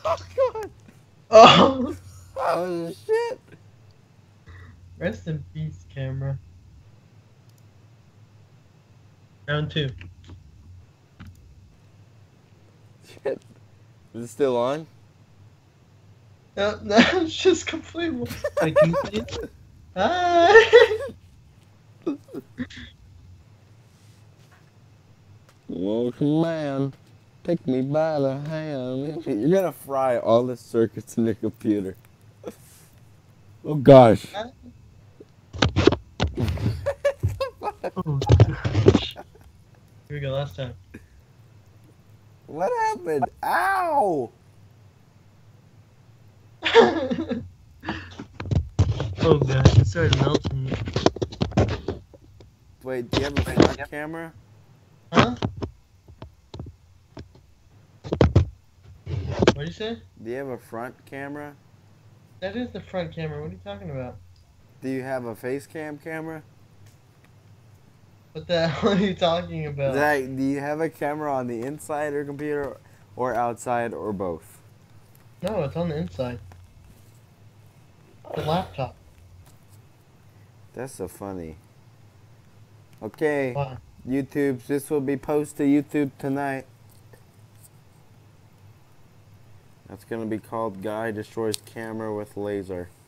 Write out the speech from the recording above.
Oh god. Oh, Oh shit. rest in peace, camera. Round two. Shit. Is it still on? No, no, it's just completely. Wait, can you see it? Hi. Welcome, man. Take me by the hand. You're gonna fry all the circuits in your computer. Oh gosh. Oh gosh. Here we go. Last time. What happened? Ow! Oh gosh, it started melting. Wait, do you have a front camera? Huh? What'd you say? Do you have a front camera? That is the front camera. What are you talking about? Do you have a face cam camera? What the hell are you talking about? Do you have a camera on the inside of your computer or outside or both? No, it's on the inside. The laptop. That's so funny. Okay, Why? YouTube, this will be posted to YouTube tonight. That's gonna be called Guy Destroys Camera with Laser.